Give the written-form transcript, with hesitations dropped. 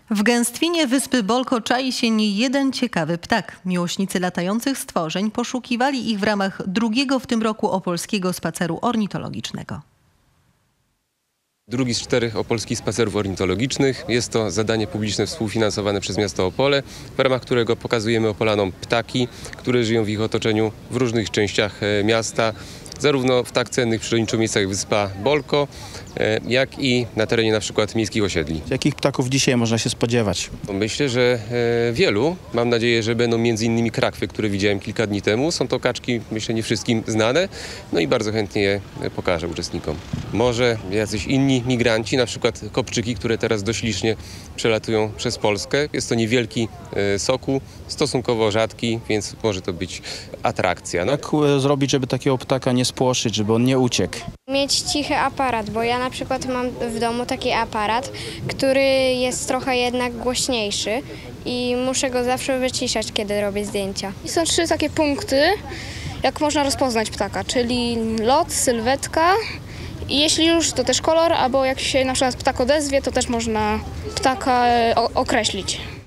W gęstwinie wyspy Bolko czai się nie jeden ciekawy ptak. Miłośnicy latających stworzeń poszukiwali ich w ramach drugiego w tym roku opolskiego spaceru ornitologicznego. Drugi z 4 opolskich spacerów ornitologicznych. Jest to zadanie publiczne współfinansowane przez miasto Opole, w ramach którego pokazujemy Opolanom ptaki, które żyją w ich otoczeniu w różnych częściach miasta. Zarówno w tak cennych przyrodniczo miejscach jak wyspa Bolko, jak i na terenie na przykład miejskich osiedli. Jakich ptaków dzisiaj można się spodziewać? Myślę, że wielu. Mam nadzieję, że będą m.in. krakwy, które widziałem kilka dni temu. Są to kaczki, myślę, nie wszystkim znane. No i bardzo chętnie je pokażę uczestnikom. Może jacyś inni migranci, na przykład kopczyki, które teraz dość licznie przelatują przez Polskę. Jest to niewielki sokół, stosunkowo rzadki, więc może to być atrakcja. No. Jak zrobić, żeby takiego ptaka nie spłoszyć, żeby on nie uciekł? Mieć cichy aparat, bo ja na przykład mam w domu taki aparat, który jest trochę jednak głośniejszy i muszę go zawsze wyciszać, kiedy robię zdjęcia. Są 3 takie punkty, jak można rozpoznać ptaka, czyli lot, sylwetka i jeśli już, to też kolor, albo jak się na przykład ptak odezwie, to też można ptaka określić.